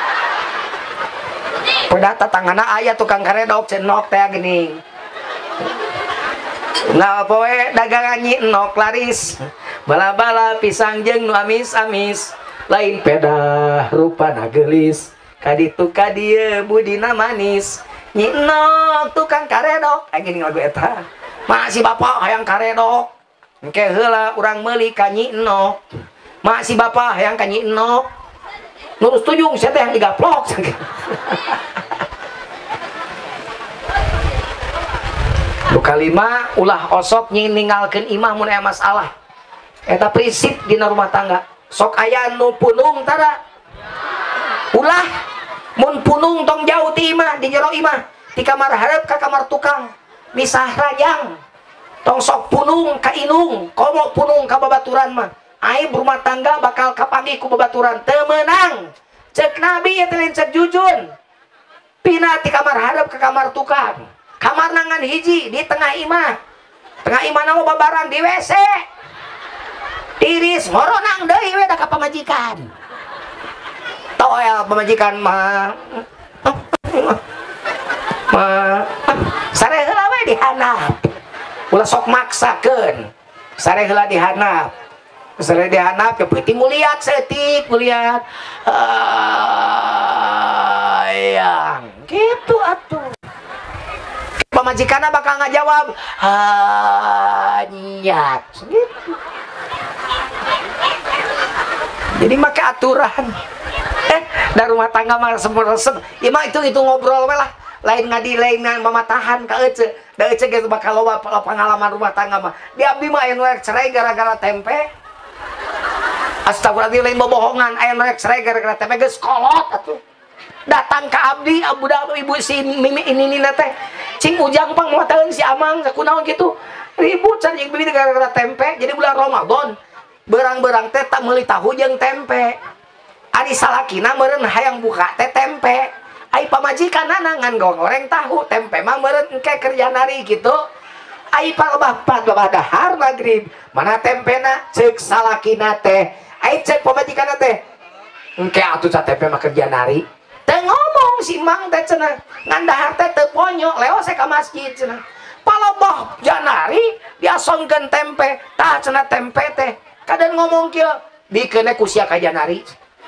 Pada tatangana aya tukang karedok si nok teh geuning. Nah apa we dagangan nyi nok laris. Bala-bala pisang jeung nu amis-amis. Lain pedah rupana geulis. Kaditu ka dieu budina manis. Nyi nok tukang karedok. Aya geuning lagu eta. Mak si bapak hayang karedok. Engke heula urang meuli ka Nyi Enok. Mak si bapak hayang ka Nyi Enok. Nurus tujung sia teh yang digaplok. Nu kalima ulah osok nyi ninggalkeun imah mun aya masalah. Eta prinsip dina rumah tangga. Sok aya nu punung tara. Ulah mun punung tong jauh ti imah di jero imah di kamar hareup ka kamar tukang misah rajang tong sok punung ka inung komo punung ka babaturan mah ai berumah tangga bakal kapanggih ku babaturan teu meunang cek nabi eta lain cek jujun pina ti kamar hareup ka kamar tukang kamar nangan hiji di tengah imah tengah imah naon babaran di W C tiris ngoronang deui we da ka pamajikan toel pemajikan mah mah sare heula we dihanap ulah sok maksakeun sare heula dihanap sare dihanap ke peuting muliat seutik muliat ayang gitu atuh pemajikanna bakal ngajawab hanyat gitu jadi make aturan eh dari rumah tangga mah resep-resep ya mah itu itu ngobrol we lah lain ngadi lain mamatahan ka ece da ece geus bakal loba pengalaman rumah tangga mah di abdi mah aya nu rek cerai gara-gara tempe astagfirullah lain bobohongan aya nu rek cerai gara-gara tempe geus kolot atuh datang ke abdi budak ibu si mimi ini nina teh cing ujang pang mamatahan si amang sakunaon kitu ribut can jeung bibi gara-gara tempe jadi bulan Ramadan berang-berang teh tak meuli tahu jeung tempe ari salakina meureun hayang buka teh tempe ai pamajikanna ngan goreng tahu tempe mah meureun engke kerja nari kitu ai palebah dahar magrib mana tempena ceuk salakina teh ai ceuk pamajikanna teh engke atuh ca tempe mah kerja nari teh ngomong si mang teh cenah ngan dahar teh teu ponyo leos ka masjid cenah palebah janari diasongkeun tempe tah cenah tempe teh kaden ngomong kieu dikeun ku sia ka janari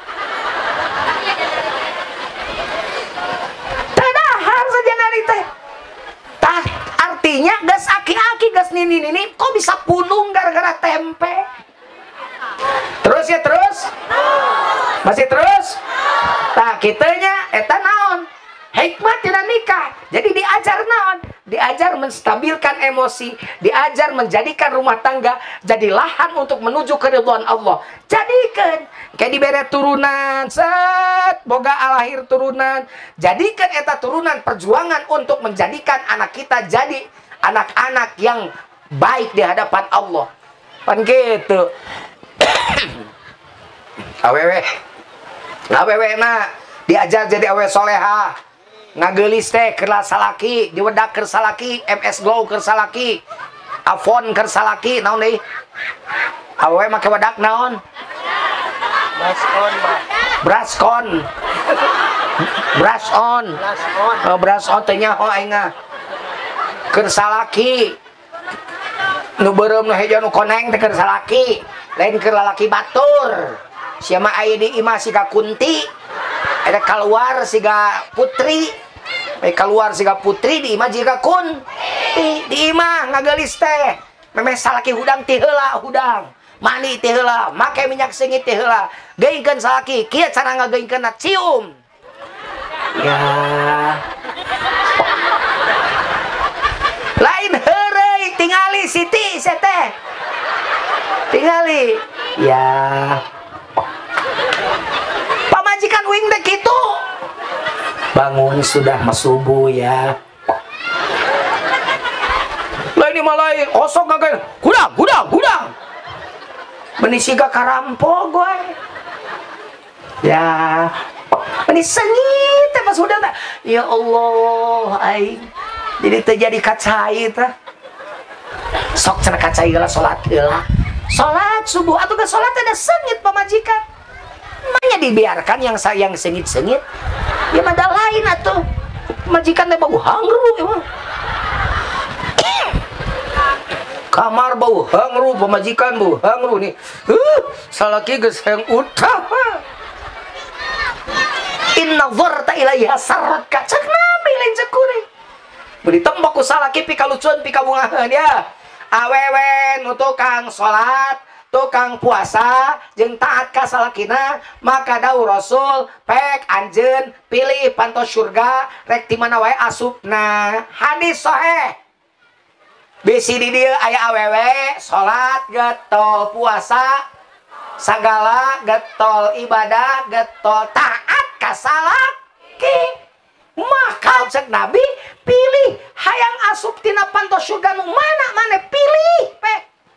tadahar saja nari teh tah artinya gas aki-aki gas nini-nini kok bisa punung gara-gara tempe terus ya terus masih terus tah kitanya eta naon hikmah tina nikah jadi diajar naon diajar menstabilkan emosi diajar menjadikan rumah tangga jadi lahan untuk menuju keridhaan Allah jadikan kayak dibere turunan set boga alahir turunan jadikan eta turunan perjuangan untuk menjadikan anak kita jadi anak-anak yang baik di hadapan Allah pan gitu awewe awewe na diajar jadi awewe soleha ngagelis teh keur salaki diwedak keur salaki M S Glow keur salaki iPhone keur salaki naon deui awewe make wedak naon Braskon, Mbak. Braskon brush on Brush on. oh brush on teh nyaho aing keur salaki nu beureum nu hejo nu koneng teh keur salaki lain keur lalaki batur sia mah aya di imah siga kunti ada keluar siga putri eh keluar siga putri di imah jiga kun di, di imah ngagelis teh memeh salaki hudang ti heula hudang mani ti heula make minyak sengit ti heula geingkeun salaki kieu cara ngageingkeunna cium ya lain heureuy tingali siti sia teh tingali ya pamajikan wing dek itu bangun sudah masubuh ya lah ini malah kosong kagak gudang gudang gudang menisiga karampo gue ya ini sengit teh pas udah tak ya Allah aing jadi terjadi kacai teh sok cenah kacai geula salat heula salat subuh atuh ke salat ada sengit pamajikan makanya dibiarkan yang sayang sengit-sengit ya ada lain atuh majikan teh bau hangru emang kamar bau hangru pemajikan bau hangru nih uh, salaki geus hayang utah inna dzarta ilaiha sarraka cek nabi lain cek kuring beri tembok ku salaki pikalucuan pikabungaheun ya awewe nu tukang salat tukang puasa jeung taat ka salakina maka dawuh Rasul pek anjeun pilih pantos surga rek ti mana wae asupna hadis sahih bisi di dieu aya awewe salat getol puasa sagala getol ibadah getol taat ka salak salaki maka cek Nabi pilih hayang asup tina pantos surga nu mana mana pilih pe.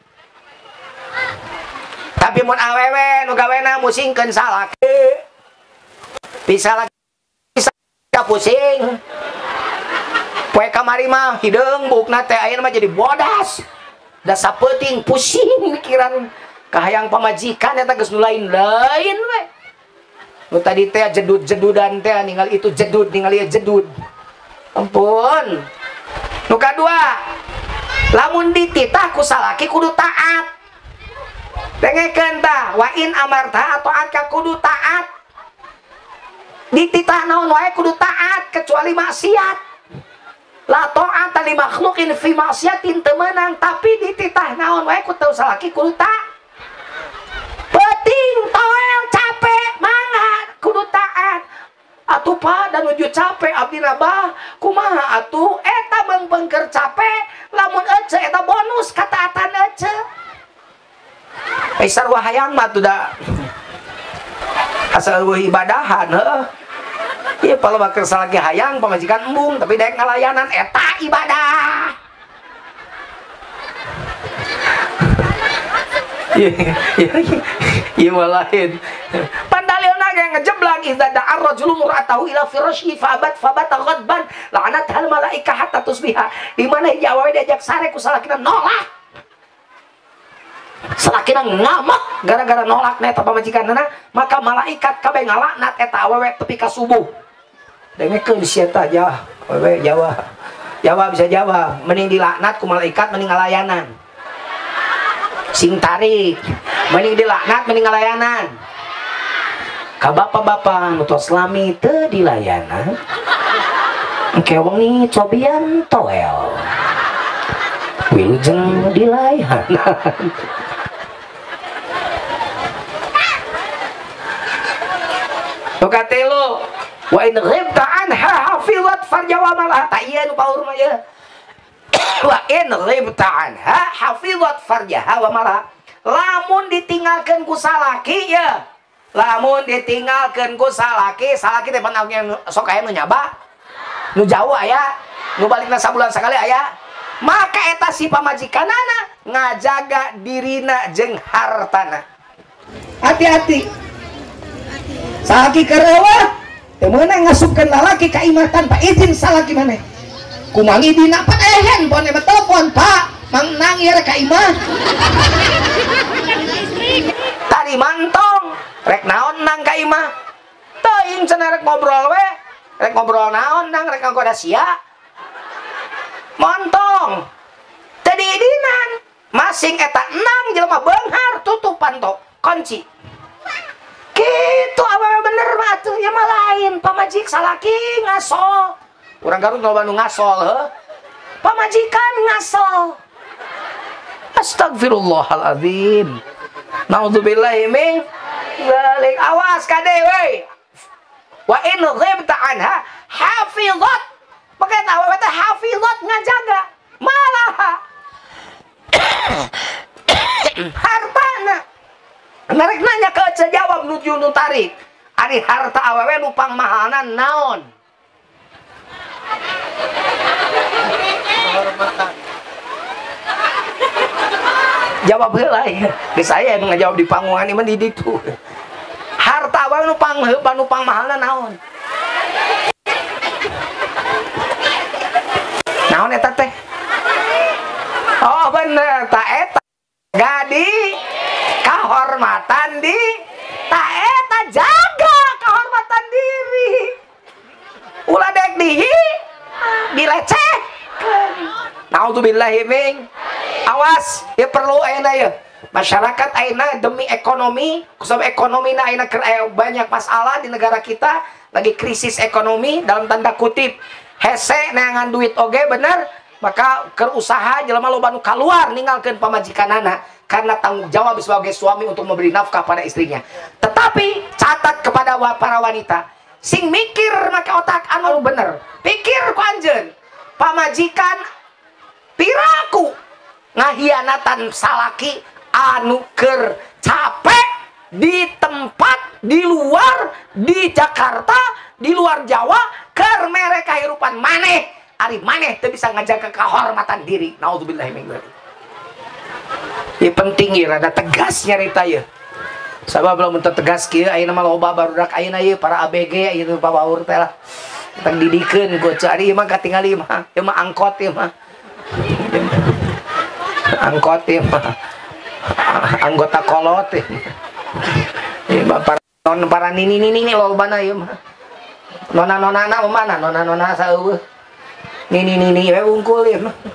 Tapi mun awewe nu gawena musingkeun salaki bisa lagi bisa pusing poe kamari mah hideung bukna teh ayeuna mah jadi bodas da sapeting pusing mikiran kahayang pamajikan eta geus nu lain-lain we. Nu tadi teh jedud-jedudan teh ningali itu jedud ningali jedud. Ampun. Nu kadua, lamun dititah ku salaki kudu taat. Dengekeun tah, wa in amarta atau aka kudu taat. Dititah naon wae kudu taat kecuali maksiat. La ta'ata li makhluqin fi maksiatin teu meunang, tapi dititah naon wae ku teu salaki kudu taat. Penting toel capek mangga kudu taat. Atuh pa dan nuju capek abdi nabah kumaha atuh eta beung keur capek lamun ece eta bonus kataatan ece. Ai sarua hayang mah tuh da asal eueuh ibadahan heuh. Ieu kalau bakal salagi hayang pamajikan embung tapi daek ngalayanan eta ibadah. Iya, iya, iya malahin. Pandalilna ge ngejeblang idza da'a ar-rajulu mur'atahu ila firasyihi fabat fabat ghadban la'anat hal malaika hatta tusbiha. Di mana jawabe diajak sare ku salakina nolak. Salakina ngamak gara-gara nolak na eta pamajikanna, maka malaikat kabeh ngalaknat eta awewe tepi ka subuh. Dengekeun si eta Jawa, awewe Jawa. Jawa bisa Jawa, mending dilaknat ku malaikat mending ngalayanan. Sing tarik mending dilaknat mending ngalayanan ka bapak-bapak nu tos lami teu dilayanan engke wengi cobian toel wilujeng dilayanan. Nu katelu wa in ghibta anha hafizat farjawa malah ta ieu nu paur mah ye. Wa in ghibta anha hafizat farjaha wa mala. Lamun ditinggalkeun ku salaki ya, lamun ditinggalkeun ku salaki, salaki teh pan sok aya nu nyaba nu jauh aya nu balikna sabulan sakali aya, maka eta si pamajikanana ngajaga dirina jeung hartana. Hati-hati salaki kerewa teu meunang ngasupkeun lalaki ka imah tanpa izin salaki maneh. Kumangi dina pan eh handphone mah telepon pak mang nangir ka imah tadi mantong rek naon nang ka imah teuing cenah rek ngobrol we rek ngobrol naon nang rek nggoda sia montong tadi dinan masing eta nang jelema beunghar tutupan tok kunci kitu awewe bener mah tuh ya mah lain pamajik salaki ngaso. Urang Garut loba nu ngasol heuh. Pamajikan ngasol. Astagfirullahalazim. Naudzubillahi min dzalik. Awas kade we. Wa in ghibta anha hafizat. Maka eta awewe teh hafizat ngajaga. Malah hartana. Merek nanya ke ece jawab nuju nu tarik. Ari harta awewe nu pangmahalna naon? Jawab heula ya. Geus aya nu ngajawab di panggungan ieu mah di ditu. Harta wae nu pangheup nu pangmahalna naon? Naon eta teh? Oh bener, ta eta gadi kahormatan di ta eta jaga kahormatan diri. Ulah dek dihi dilecehkeun. Naudzubillahi min. Awas, ya perlu ayeuna ya. Masyarakat ayeuna demi ekonomi, kusab ekonomi na ayeuna banyak masalah di negara kita, lagi krisis ekonomi dalam tanda kutip. Hese neangan duit oge bener, maka keur usaha jelema loba nu kaluar ninggalkeun pamajikanana karena tanggung jawab sebagai suami untuk memberi nafkah pada istrinya. Tetapi catat kepada para wanita, sing mikir make otak anu bener. Pikir ku anjeun, pamajikan piraku ngahianatan salaki anu keur capek di tempat di luar di Jakarta di luar Jawa keur mere kahirupan maneh ari maneh teu bisa ngajaga kehormatan diri. Naudzubillahi min dzalik. Ieu penting ieu rada tegas nyarita ieu. Sabab belum teu tegas kieu ayeuna mah loba barudak ayeuna ieu para A B G ieu pabaur teh lah. Tang didikeun ku cari ieu mah katingali mah ieu mah angkot ieu mah. Angkot ieu mah. Anggota kolot ieu. Ieu mah para non para nini-nini lobana ieu mah. Nona-nonana mana? Nona-nona saeueuh. Nini-nini we unggul ieu mah.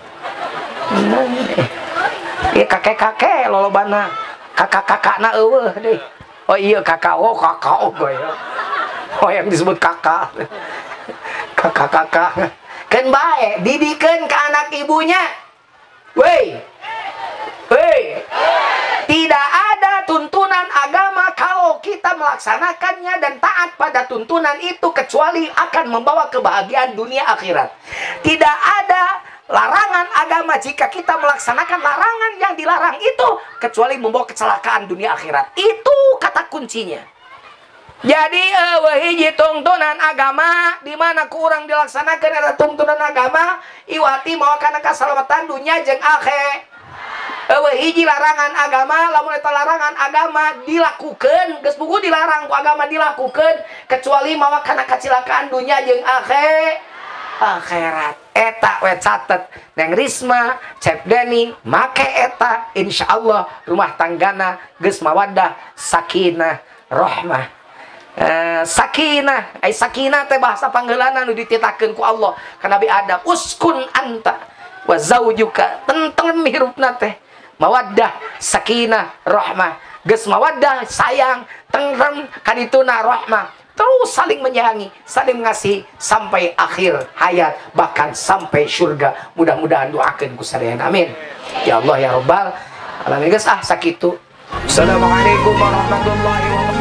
Ieu kakek-kakek lolobana. Kakak-kakakna eueuh deui. Oh iya kakak, oh kakak oh boy. Oh yang disebut kakak. Kakak-kakak. Keun bae didikeun ka anak ibunya. Woi. Woi. Tidak ada tuntunan agama kalau kita melaksanakannya dan taat pada tuntunan itu kecuali akan membawa kebahagiaan dunia akhirat. Tidak ada larangan agama jika kita melaksanakan larangan yang dilarang itu kecuali membawa kecelakaan dunia akhirat. Itu kata kuncinya. Jadi eueuh hiji tuntunan agama di mana kurang dilaksanakan ada tuntunan agama iwati mau kana kasalamatan dunia jeung akhirat. Eueuh hiji larangan agama lamun eta larangan agama dilakukeun geus puguh dilarang ku agama dilakukeun kecuali mawa kana kacilakaan dunia jeung akhirat. Akhirat eta we catet Neng Risma, Cep Deni make eta insyaallah rumah tanggana geus mawaddah sakinah rahmah. Uh, sakinah ai sakinah teh bahasa panggeulana nu dititakeun ku Allah ka Nabi Adam uskun anta wa zaujuka tentrem hirupna teh mawaddah sakinah rahmah geus mawaddah sayang tentrem kadituna rahmah terus saling menyayangi saling mengasihi sampai akhir hayat bahkan sampai surga. Mudah-mudahan doakeun ku sarean amin ya Allah ya rabbal alamin. Geus ah sakitu. Assalamualaikum warahmatullahi wabarakatuh.